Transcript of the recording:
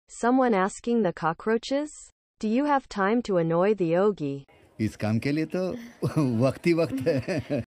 Someone asking the cockroaches? Do you have time to annoy the Oggy? इस काम के लिए तो वक्त ही वक्त है